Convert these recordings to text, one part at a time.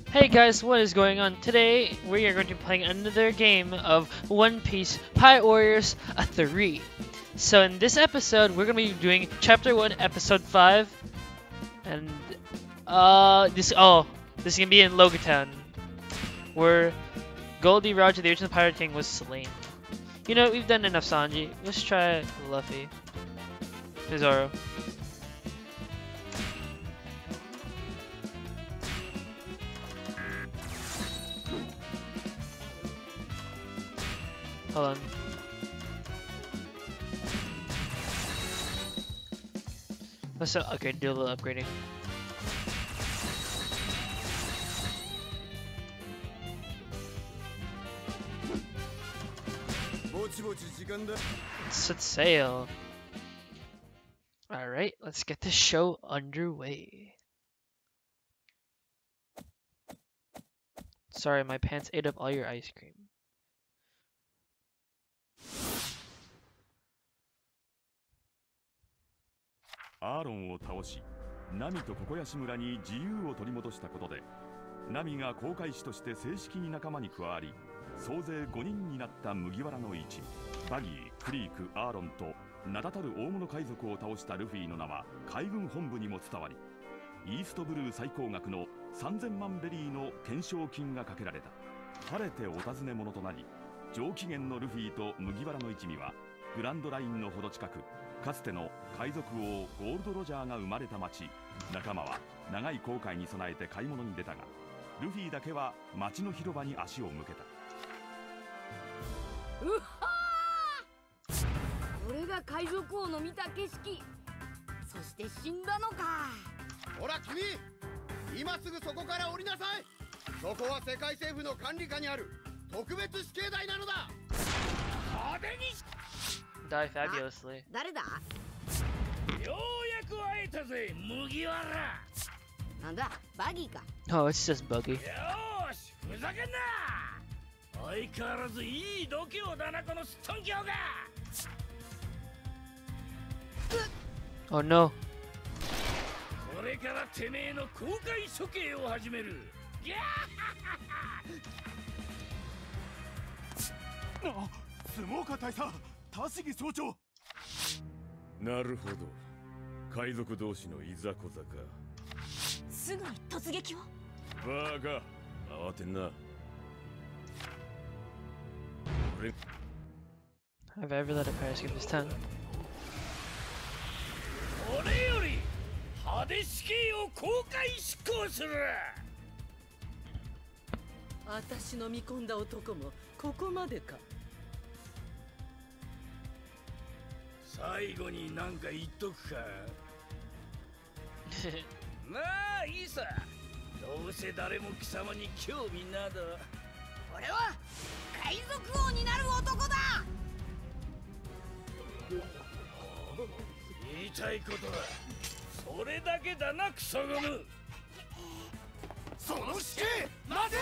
Hey guys, what is going on? Today we are going to be playing another game of One Piece Pirate Warriors 3. So in this episode, we're going to be doing Chapter 1, Episode 5. And this is going to be in Logatown, where Goldie Roger, the original Pirate King, was slain. You know, we've done enough Sanji. Let's try Luffy. Zoro. Hold on. Let's okay, do a little upgrading. Let's set sail. Alright, let's get this show underway. Sorry, my pants ate up all your ice cream. アーロンを倒し、ナミとココヤシ村に自由を取り戻したことで、ナミが航海士として正式に仲間に加わり、総勢5人になった麦わらの一味、バギー、クリーク、アーロンと名だたる大物海賊を倒したルフィの名は海軍本部にも伝わり、イーストブルー最高額の3000万ベリーの懸賞金がかけられた。晴れてお尋ね者となり、上機嫌のルフィと麦わらの一味はグランドラインのほど近く、かつての海賊王ゴールド・ロジャーが生まれた町。仲間は長い航海に備えて買い物に出たが、ルフィだけは町の広場に足を向けた。 うっはー、俺が海賊王の見た景色、そして死んだのか。 ほら君、今すぐそこから降りなさい。そこは世界政府の管理下にある特別死刑台なのだ。派手に Die fabulously. 誰だ。 ようやく会えたぜ、麦わら。 なんだ、バギーか。 Oh, it's just Buggy. よーし、ふざけんな。相変わらずいい度胸だな、このすっとんきょうが。 Oh no. これからてめえの公開処刑を始める。ギャあ、相撲家大佐、田尻総長。 なるほど、海賊同士のいざこざか。 すぐに突撃を。 バカ、慌てんな。 Have I ever let a pirate skip his tongue? 俺より派手死刑を公開執行する。 私の見込んだ男もここまでか。 最後になんか言っとくか。まあいいさ、どうせ誰も貴様に興味など。 俺は海賊王になる男だ。 言いたいことはそれだけだな、クソゴム。 その死刑、待て。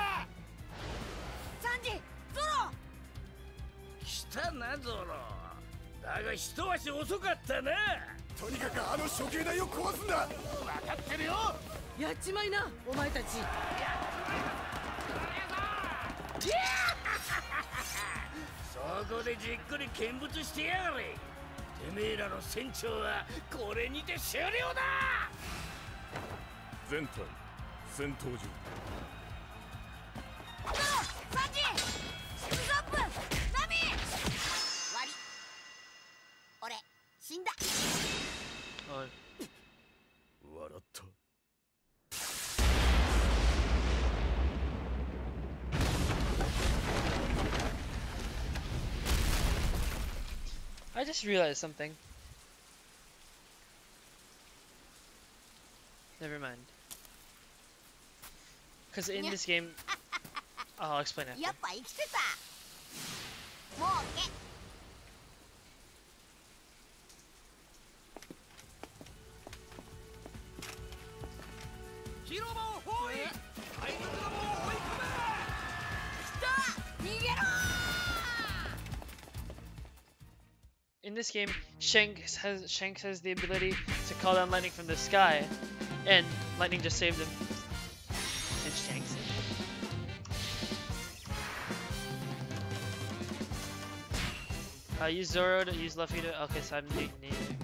サンジ、ゾロ。 来たな、ゾロ。だが一足遅かったな。 とにかくあの処刑台を壊すんだ。分かってるよ。 やっちまいな、お前たち。 そこでじっくり見物してやがれ。てめえらの船長はこれにて終了だ。 全隊戦闘中。 ゾロ、サンジ、ストップ、ナミ。終わり。俺死んだ。 Oh. 笑った。 I just realized something. Never mind. Because in this game, I'll explain after. やっぱ生きてた。もうけ。 広場を包囲。海賊どもを追い込め。 来た。逃げろ。 In this game, Shanks has the ability to call down lightning from the sky, and lightning just saved him. And Shanks Use Zoro to use Luffy to. Okay, so I'm needing.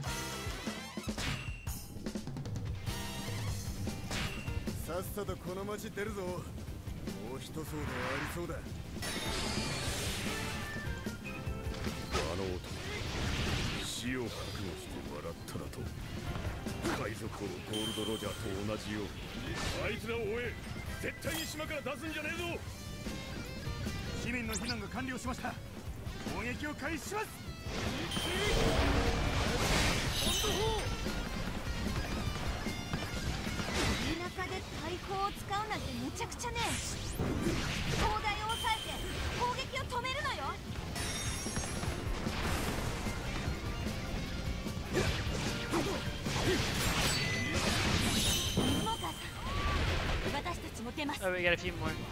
さっさとこの町出るぞ。もう一騒動ありそうだ。 あの男、死を覚悟して笑っただと。海賊王ゴールド・ロジャーと同じようにあいつらを追え。絶対に島から出すんじゃねえぞ。 市民の避難が完了しました。攻撃を開始します。 田舎で大砲を使うなんてむちゃくちゃね。砲台を抑えて攻撃を止めるのよ。スモーカーさん、私たちも出ます。 Oh, we got a few more.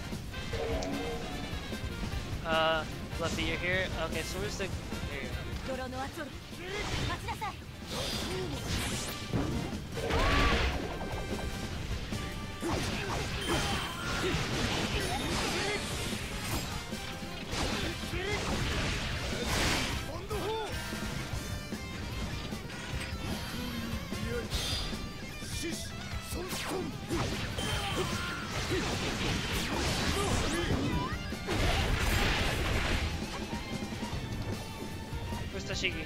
Luffy, you're here. Okay, so where's the? Here. 泥の圧を待ちなさい。 Where's Tashigi?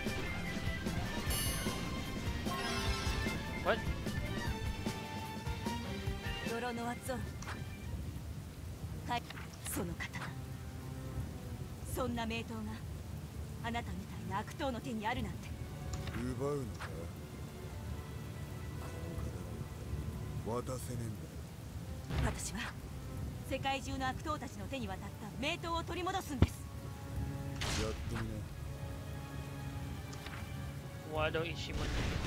What? 泥の圧をその刀、そんな名刀があなたみたいな悪党の手にあるなんて。 奪うのか。この刀渡せねえんだ。 私は世界中の悪党たちの手に渡った名刀を取り戻すんです。 やってみな。 Wado Ishimon.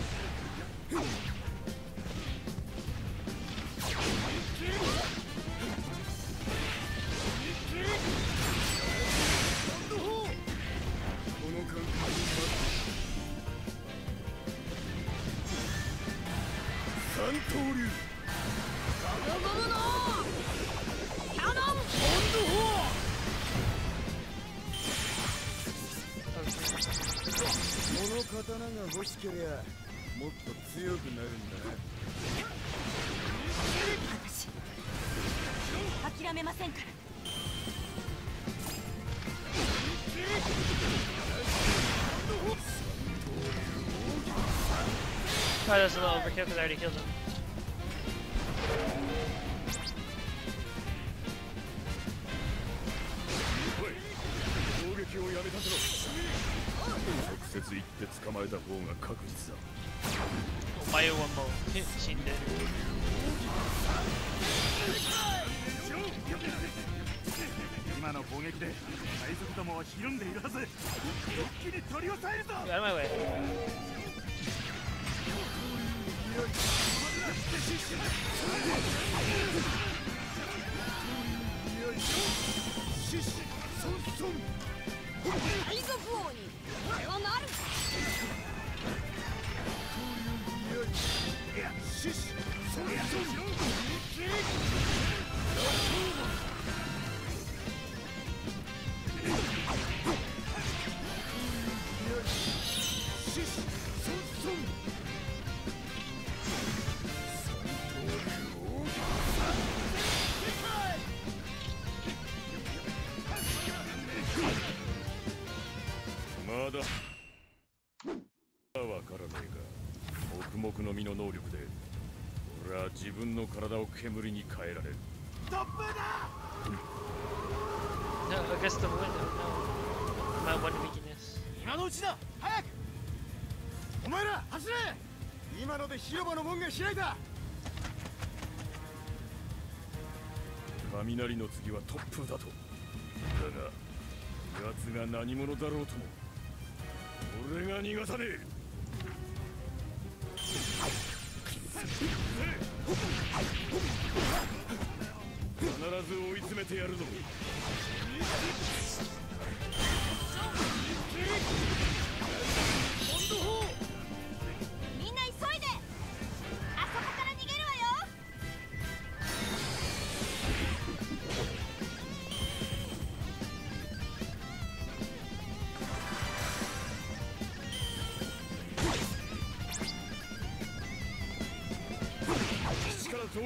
Okay. 刀が欲しけりゃもっと強くなるんだな。 私諦めませんから。 Oh, that's a little overkill because I already killed him. おい、攻撃をやめさせろ。直接行って捕まえた方が確実だ。 お前はもう死んでる。 今の攻撃で海賊どもはひるんでいるはず。一気に取り押さえるぞ。 Get out of my way. 海賊王に俺はなる。 まだわからねえが、黙々の身の能力で俺は自分の体を煙に変えられる。 No, I guess the window. No. My one weakness. 今のうちだ。早く。お前ら走れ。今ので広場の門が開いた。 雷の次は突風だと。だが奴が何者だろうとも俺が逃がさねえ。必ず追い詰めてやるぞ。 みんな急いで。あそこから逃げるわよ。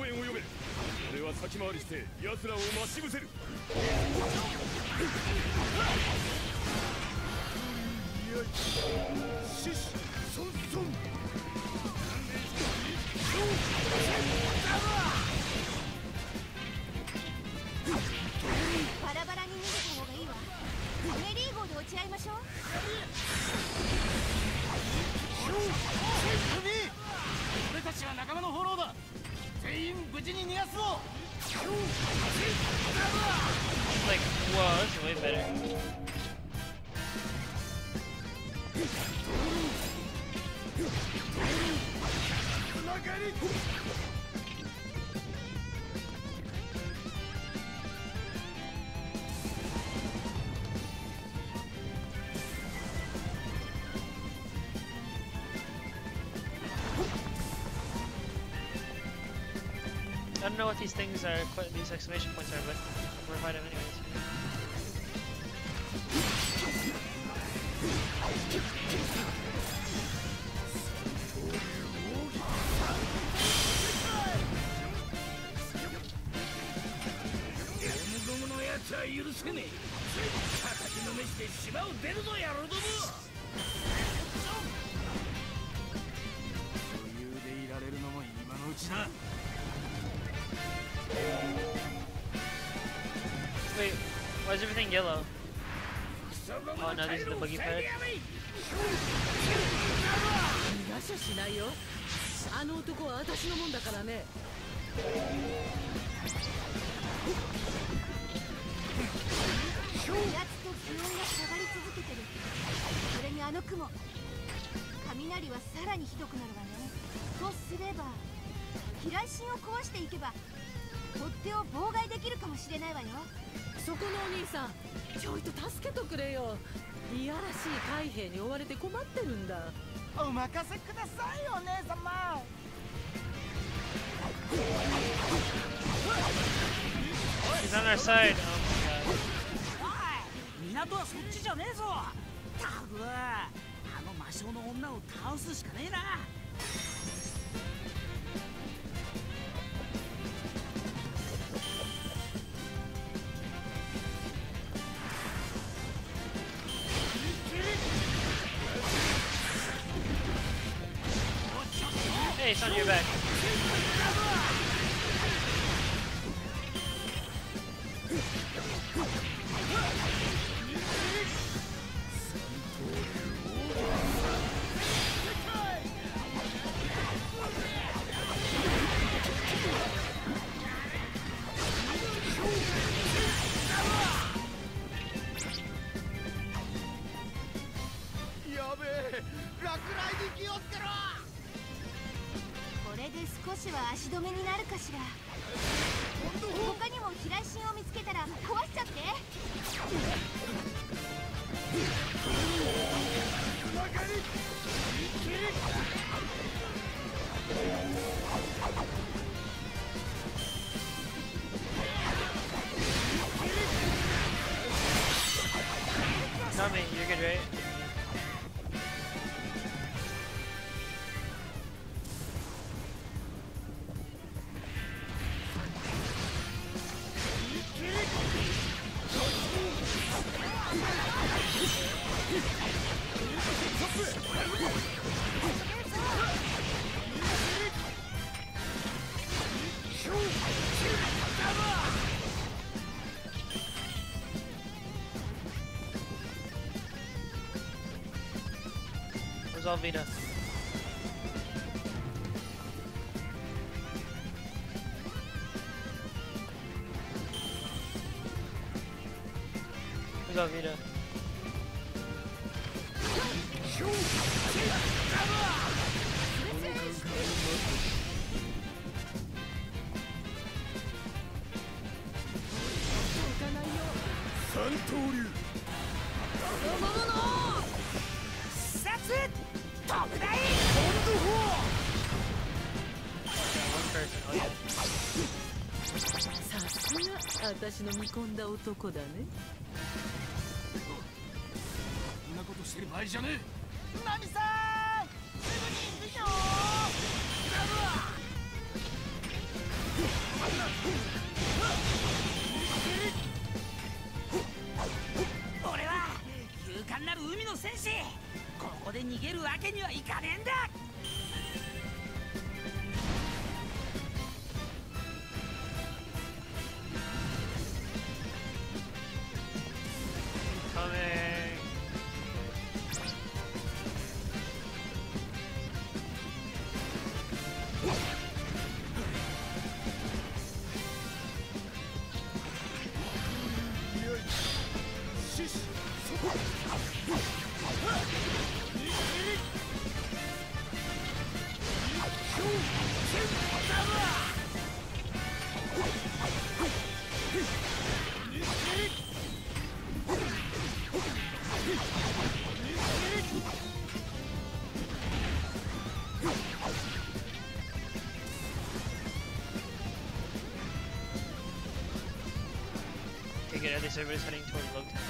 援を呼べ。俺は先回りして奴らを待ち伏せる。シシソンソン。 バラバラに逃げた方がいいわ。メリー号で落ち合いましょう。 俺たちは仲間のフォローだ。全員無事に逃がすぞ。 Like, whoa, that's way better. I don't know what these things are, these exclamation points are, but we're gonna find them anyways. ゴムゴムのやつは許せねえ。叩きのめして島を出るぞ野郎ども。余裕でいられるのも今のうちだ。 Wait, why is everything yellow? Oh no, these are the buggy pads. 逃がしゃしないよ。あの男は私のもんだからね。 気圧と気温が下がり続けてる。それにあの雲、雷はさらにひどくなるわね。とすれば飛来神を壊していけば追っ手を妨害できるかもしれないわよ。 そこのお兄さん、ちょいと助けとくれよ。いやらしい海兵に追われて困ってるんだ。 お任せくださいお姉様。 He's on our side. Oh 港はそっちじゃねえぞ。たくあの魔性の女を倒すしかねえな。 Hey, it's on your back. Tommy, you're good, right? Where's Alvida? Where's Alvida? One person. Oh yeah. さすが私の見込んだ男だね。 こんなことしてる場合じゃねえ。ナミさん、すぐに行くよ。 俺は勇敢なる海の戦士。ここで逃げるわけにはいかねえんだ。 Okay, good. At least everybody's heading toward Logtown.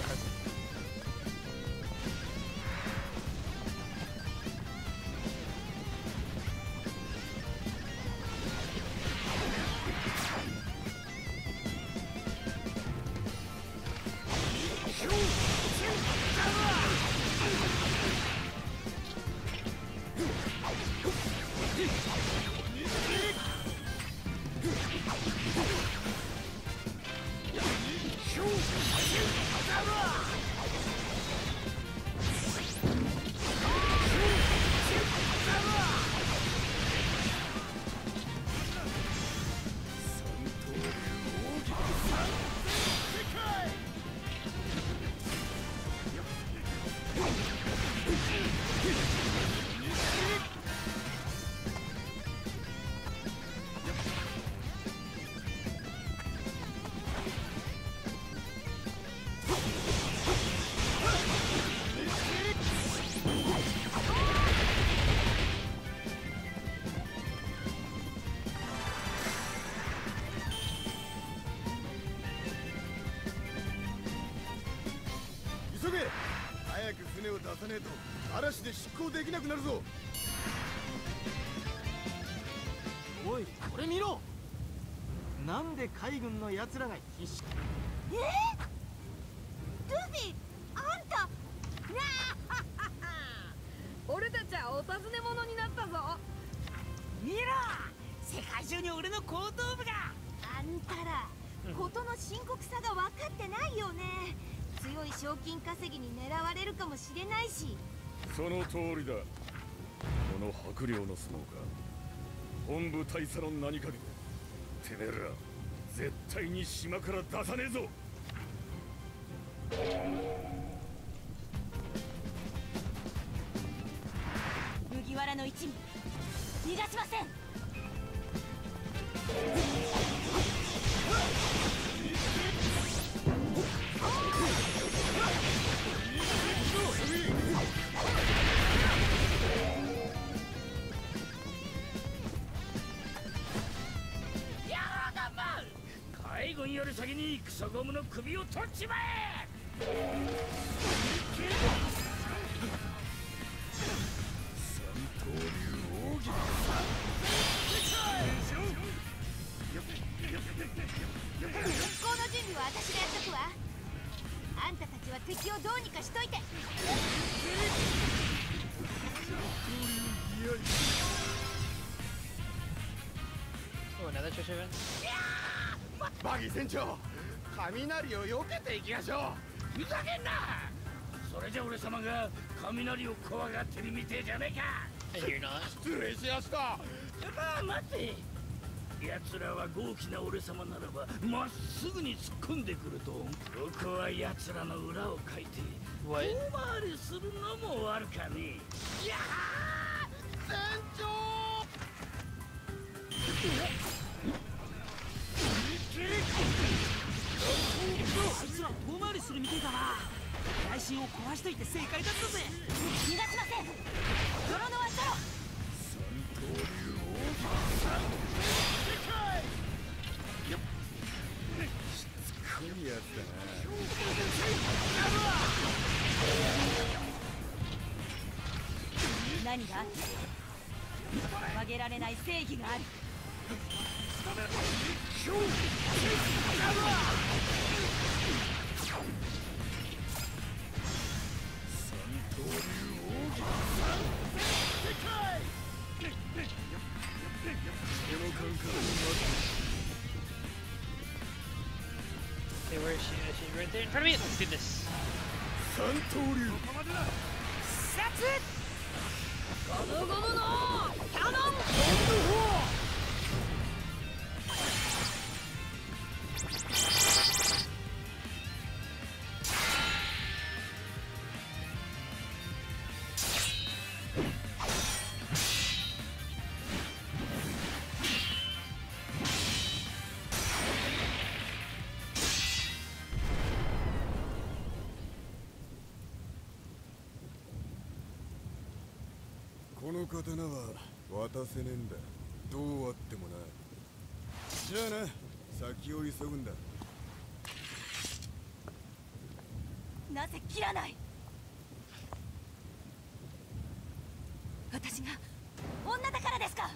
おい、これ見ろ。なんで海軍の奴らが必死。 ルフィ、あんた。 俺たちはお尋ね者になったぞ。 見ろ、世界中に俺の後頭部が。 あんたら事の深刻さが分かってないよね。強い賞金稼ぎに狙われるかもしれないし。 その通りだ。この薄涼の相撲か。本部大佐の名にかけててめえら絶対に島から出さねえぞ。 麦わらの一味逃がしません。 海軍より先にクソゴムの首を取っちまえ。 三刀流奥義。 復興の準備は私がやっとくわ。あんたたちは敵をどうにかしといて。 Oh, another treasure event? バギー船長、雷を避けていきましょふざけんな。それじゃ俺様が雷を怖がってるみてえじゃねえか。 And you're not? う。失礼しました。 まあ待て。奴らは豪気な俺様ならばまっすぐに突っ込んでくると、僕は奴らの裏をかいて遠 What? 回りするのも悪かねえ。いやー、 船長。 あいつら遠回りするみてえだな。内心を壊しといて正解だったぜ。 逃がしません。泥のはソロ。 三刀流しつこいやつだ何が？曲げられない正義がある。 Okay, where is she? She's right there in front of me. Let's do this. 三刀流ゴムゴムのキャノン。 この刀は渡せねえんだ。どうあってもな。じゃあな、先を急ぐんだ。 なぜ切らない？私が女だからですか？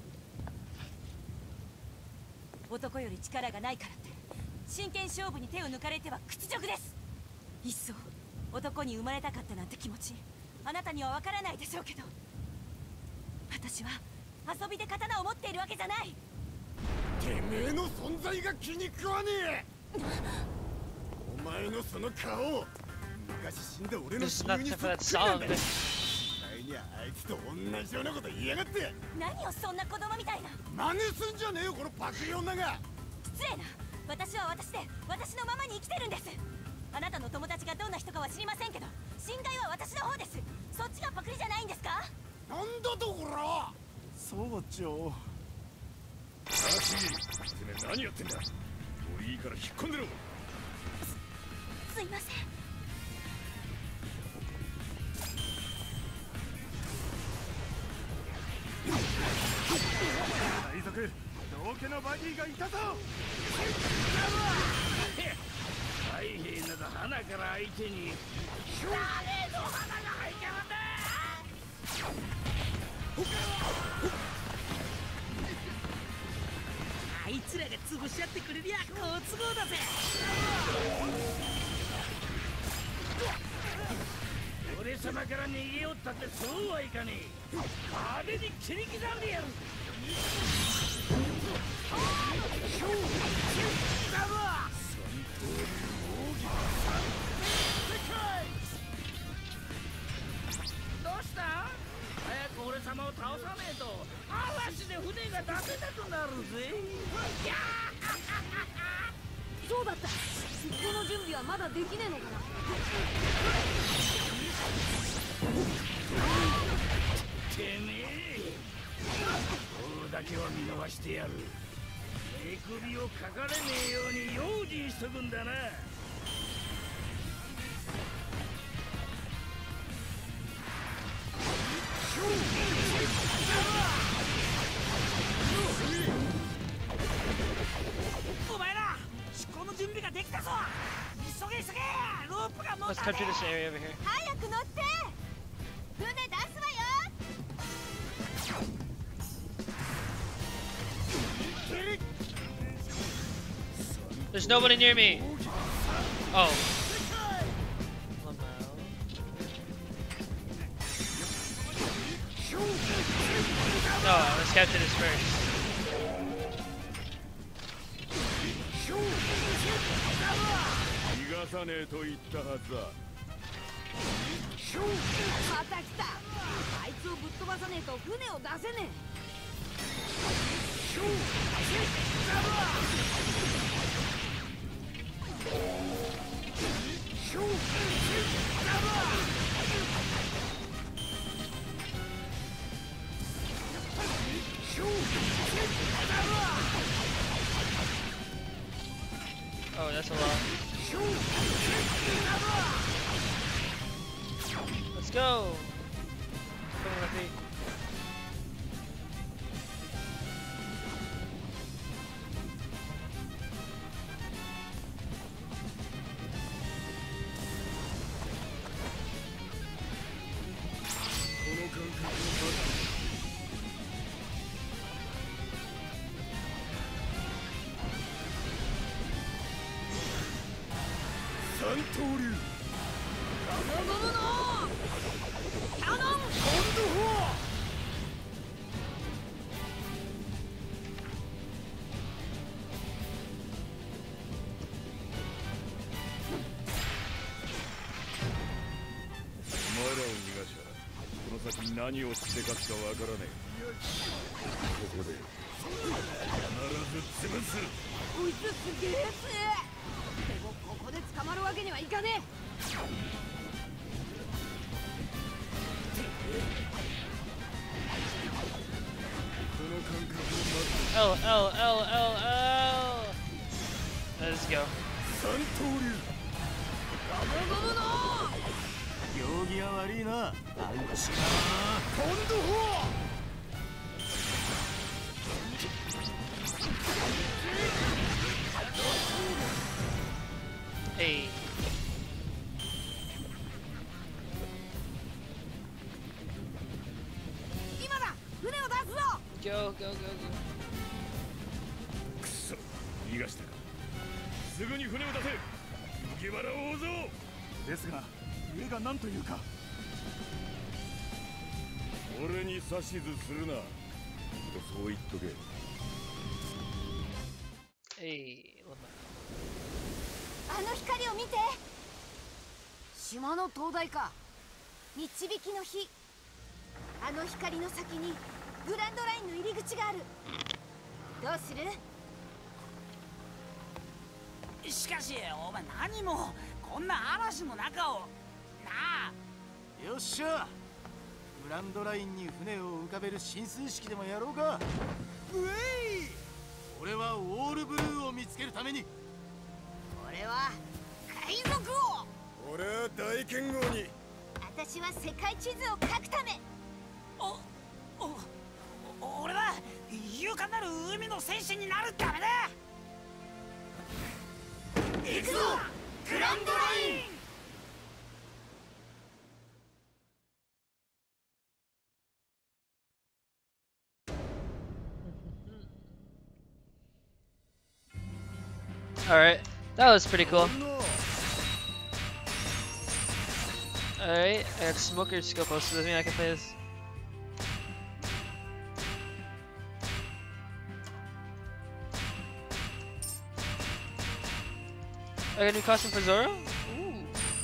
男より力がないからって真剣勝負に手を抜かれては屈辱です。いっそ男に生まれたかったなんて気持ちあなたにはわからないでしょうけど、私は遊びで刀を持っているわけじゃない。 てめえの存在が気に食わねえ。お前のその顔、昔死んだ俺の This is 親 not 友に time そ for っ that くりなん song. だよ。前にはあいつと同じようなこと言いやがって。 何をそんな子供みたいな。 真似すんじゃねえよこのパクリ女が。 失礼な。私は私で私のままに生きてるんです。あなたの友達がどんな人かは知りませんけど、侵害は私の方です。そっちがパクリじゃないんですか？ なんだとこら。 総長嵐、てめえ何やってんだ。もういいから引っ込んでろ。 すいません。 海賊道家のバディがいたぞ。 海兵など花から相手に誰の花が入ってるんだ。 あいつらが潰し合ってくれりゃ好都合だぜ。 俺様から逃げよったってそうはいかねえ。派手に切り刻んでやる。どうした？早く俺様を倒さねえと嵐で船が出せなくなるぜ。 そうだった。出航の準備はまだできねえのかな。 てめえこうだけは見逃してやる。手首をかかれねえように用心しとくんだな。 お前ら出航の準備ができたぞ。急げ急げ。ロープがもう Let's come to this area over here. 早く乗って。船出すわよ。 There's nobody near me. Oh. No, let's capture this first. 逃がさねえと言ったはずだ。 また来た。あいつをぶっ飛ばさねえと船を出せね Oh, that's a lot. Let's go. Come with me. 刀流ゴムのキャノン。 コンドフォアお前らを逃がしゃこの先何をしてかすかわからねえ。ここで必ず潰す。 こいつすげえっす。でもここで捕まるわけにはいかねえ。 この感覚をまず L L L L L. Let's go. 三刀流ゴムの行儀が悪いな。あんちがコンドフォア Hey. 今だ、船を出すぞ。 Go go go go. くそ逃がしたか。すぐに船を出せ麦わら大蔵ですが、上が何というか。 俺に指図するな。そう言っとけ。 Hey. あの光を見て。島の灯台か。導きの火。あの光の先にグランドラインの入り口がある。どうする？ しかしお前何もこんな嵐の中をなあ。 よっしゃ。グランドラインに船を浮かべる進水式でもやろうか。うえい。俺はオールブルーを見つけるために。 俺は海賊王。 俺は大剣豪に。 私は世界地図を書くため。 俺は勇敢なる海の戦士になるためだ。 行くぞ、グランドライン。 Alright, that was pretty cool. Alright, I got Smoker's skill post, so that means I can play this. I got a new costume for Zoro? Ooh.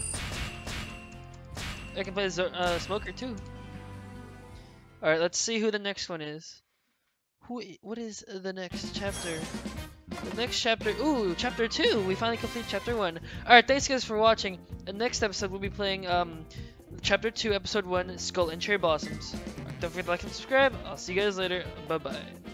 I can play Smoker too. Alright, let's see who the next one is. What is the next chapter? The next chapter, ooh, chapter 2. We finally complete chapter 1. Alright, thanks guys for watching. The next episode we'll be playing chapter 2, episode 1, Skull and Cherry Blossoms. Don't forget to like and subscribe. I'll see you guys later. Bye bye.